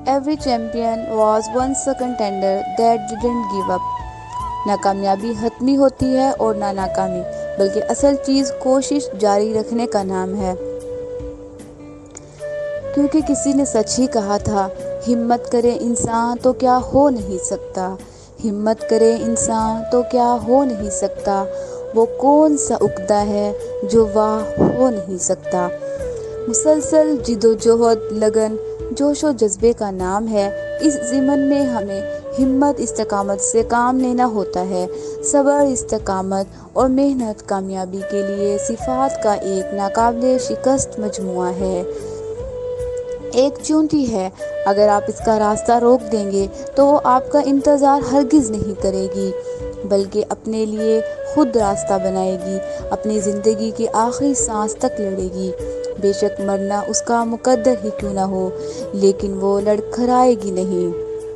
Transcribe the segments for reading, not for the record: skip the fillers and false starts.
Every champion was once a contender that didn't give up. نہ کامیابی حتمی ہوتی ہے اور نہ ناکامی، بلکہ اصل چیز کوشش جاری رکھنے کا نام ہے۔ کیونکہ کسی نے سچ ہی کہا تھا، ہمت کرے انسان تو کیا ہو نہیں سکتا، ہمت کرے انسان تو کیا ہو نہیں سکتا، وہ کون سا عقدہ ہے جو واہ ہو نہیں سکتا۔ مسلسل جد و جہد، لگن، جوش و جذبے کا نام ہے۔ اس ضمن میں ہمیں ہمت، استقامت سے کام لینا ہوتا ہے۔ صبر، استقامت اور محنت کامیابی کے لیے صفات کا ایک ناقابل شکست مجموعہ ہے۔ ایک چونٹی ہے، اگر آپ اس کا راستہ روک دیں گے تو وہ آپ کا انتظار ہرگز نہیں کرے گی، بلکہ اپنے لیے خود راستہ بنائے گی، اپنی زندگی کی آخری سانس تک لڑے گی۔ بے شک مرنا اس کا مقدر ہی کیوں نہ ہو، لیکن وہ لڑکھڑائے گی نہیں۔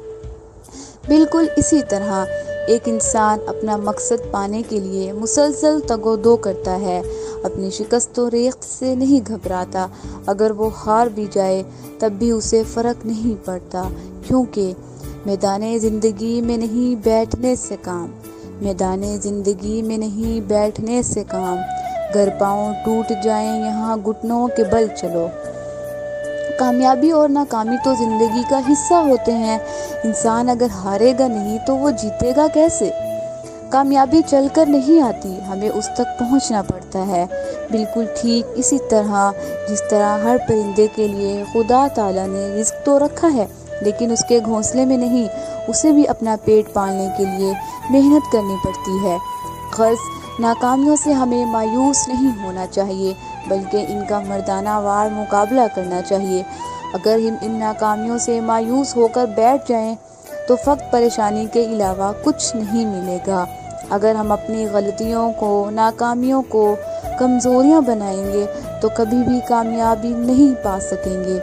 بالکل اسی طرح ایک انسان اپنا مقصد پانے کے لیے مسلسل تگ و دو کرتا ہے، اپنی شکست و ریخت سے نہیں گھبراتا۔ اگر وہ ہار بھی جائے تب بھی اسے فرق نہیں پڑتا، کیونکہ میدان زندگی میں نہیں بیٹھنے سے کام، میدان زندگی میں نہیں بیٹھنے سے کام، گر پاؤں ٹوٹ جائیں یہاں گھٹنوں کے بل چلو۔ کامیابی اور ناکامی تو زندگی کا حصہ ہوتے ہیں۔ انسان اگر ہارے گا نہیں تو وہ جیتے گا کیسے؟ کامیابی چل کر نہیں آتی، ہمیں اس تک پہنچنا پڑتا ہے۔ بالکل ٹھیک اسی طرح جس طرح ہر پرندے کے لیے خدا تعالیٰ نے رزق تو رکھا ہے، لیکن اس کے گھونسلے میں نہیں، اسے بھی اپنا پیٹ پالنے کے لیے محنت کرنی پڑتی ہے۔ غرض ناکامیوں سے ہمیں مایوس نہیں ہونا چاہیے، بلکہ ان کا مردانہ وار مقابلہ کرنا چاہیے۔ اگر ہم ان ناکامیوں سے مایوس ہو کر بیٹھ جائیں تو فقط پریشانی کے علاوہ کچھ نہیں ملے گا۔ اگر ہم اپنی غلطیوں کو، ناکامیوں کو کمزوریاں بنائیں گے تو کبھی بھی کامیابی نہیں پا سکیں گے۔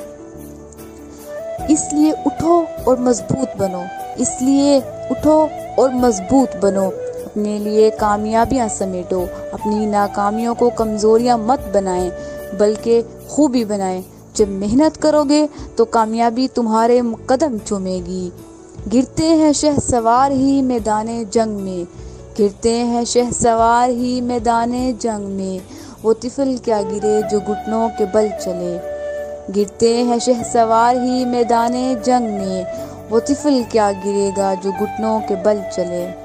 اس لیے اٹھو اور مضبوط بنو، اس لیے اٹھو اور مضبوط بنو، اپنے لیے کامیابیاں سمیٹو، اپنی ناکامیوں کو کمزوریاں مت بنائیں بلکہ خوبی بنائیں۔ جب محنت کرو گے تو کامیابی تمہارے قدم چومے گی۔ گرتے ہیں شہسوار ہی میدان جنگ میں، گرتے ہیں شہسوار ہی میدان جنگ میں، وہ طفل کیا گرے جو گھٹنوں کے بل چلے۔ گرتے ہیں شہسوار ہی میدان جنگ میں، وہ طفل کیا گرے گا جو گھٹنوں کے بل چلے۔